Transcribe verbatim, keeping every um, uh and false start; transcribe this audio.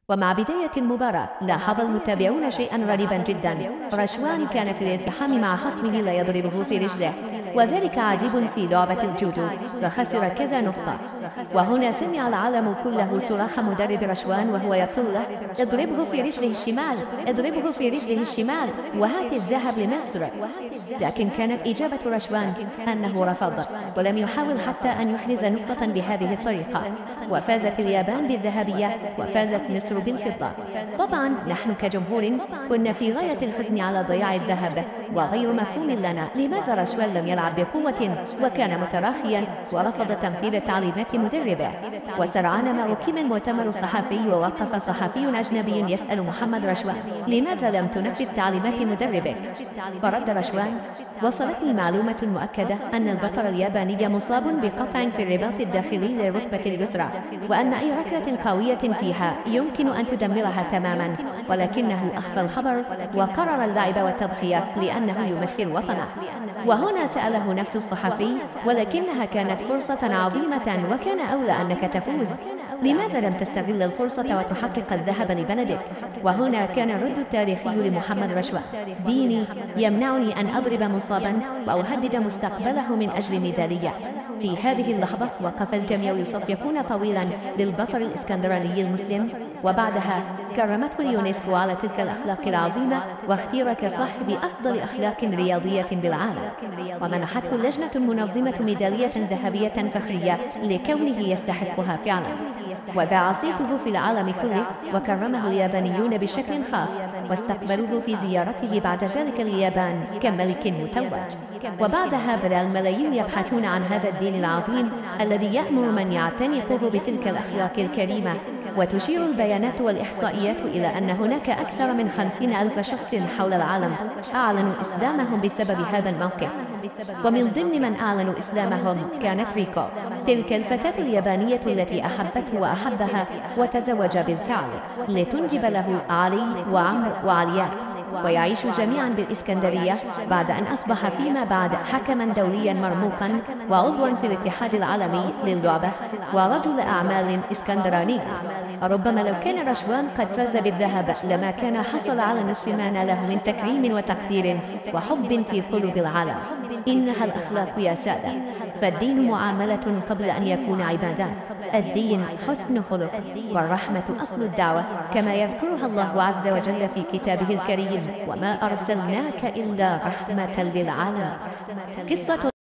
ومع بداية المباراة لاحظ المتابعون شيئا غريبا جدا. رشوان كان في الالتحام مع خصمه لا يضربه في رجله، وذلك عجيب في لعبة الجودو، فخسر كذا نقطة. وهنا سمع العالم كله صراخ مدرب رشوان وهو يقول له: اضربه في رجله الشمال، اضربه في رجله الشمال، وهات الذهب لمصر. لكن كانت إجابة رشوان أنه رفض، ولم يحاول حتى أن يحرز نقطة بهذه الطريقة. وفازت اليابان بالذهبية وفازت مصر بالفضة. طبعا نحن كجمهور كنا في غاية الحزن على ضياع الذهب، وغير مفهوم لنا لماذا رشوان لم يلعب بقوة وكان متراخيا ورفض تنفيذ تعليمات مدربه. وسرعان ما أقيم المؤتمر الصحفي، ووقف صحفي أجنبي يسأل محمد رشوان: لماذا لم تنفذ تعليمات مدربك؟ فرد رشوان: وصلتني المعلومة المؤكدة أن البطل الياباني مصاب بقطع في الرباط الداخلي للركبة اليسرى، وأن أي ركلة قوية فيها يمكن أن تدمرها تماما، ولكنه أخفى الخبر وقرر اللعب والتضحية لأنه يمثل وطنه. وهنا سأله نفس الصحفي: ولكنها كانت فرصة عظيمة وكان أولى أنك تفوز، لماذا لم تستغل الفرصة وتحقق الذهب لبلدك؟ وهنا كان الرد التاريخي لمحمد رشوان: ديني يمنعني أن أضرب مصابا وأهدد مستقبله من أجل ميدالية. في هذه اللحظة وقف الجميع يصفقون طويلا للبطل الإسكندراني المسلم، وبعدها كرمته اليونسكو على تلك الأخلاق العظيمة واختير كصاحب أفضل أخلاق رياضية بالعالم، ومنحته اللجنة المنظمة ميدالية ذهبية فخرية لكونه يستحقها فعلا. وذاع صيته في العالم كله، وكرمه اليابانيون بشكل خاص، واستقبلوه في زيارته بعد ذلك اليابان كملك متوج. وبعدها بدأ الملايين يبحثون عن هذا الدين العظيم الذي يأمر من يعتنقه بتلك الأخلاق الكريمة. وتشير البيانات والإحصائيات إلى أن هناك أكثر من خمسين ألف شخص حول العالم أعلنوا إسلامهم بسبب هذا الموقف. ومن ضمن من أعلنوا إسلامهم كانت ريكو، تلك الفتاة اليابانية التي أحبته وأحبها وتزوج بالفعل لتنجب له علي وعمر وعلياء، ويعيش جميعا بالإسكندرية بعد أن أصبح فيما بعد حكما دوليا مرموقا وعضوا في الاتحاد العالمي للعبة ورجل أعمال إسكندراني. ربما لو كان رشوان قد فاز بالذهب لما كان حصل على نصف ما ناله من تكريم وتقدير وحب في قلوب العالم. إنها الأخلاق يا سادة، فالدين معاملة قبل أن يكون عبادات. الدين حسن خلق، والرحمة أصل الدعوة كما يذكرها الله عز وجل في كتابه الكريم: وما أرسلناك إلا رحمة للعالمين. قصة